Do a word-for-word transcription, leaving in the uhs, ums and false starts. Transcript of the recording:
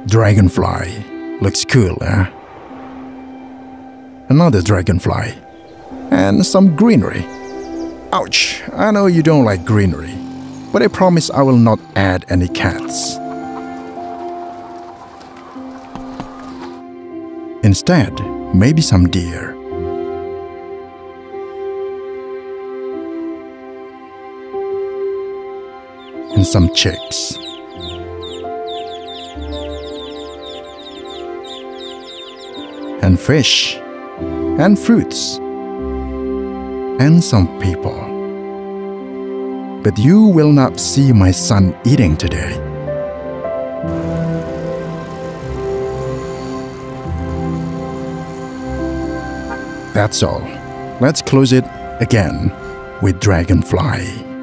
Dragonfly. Looks cool, eh? Another dragonfly. And some greenery. Ouch, I know you don't like greenery, but I promise I will not add any cats. Instead, maybe some deer. And some chicks. And fish. And fruits. And some people. But you will not see my son eating today. That's all. Let's close it again with Dragonfly.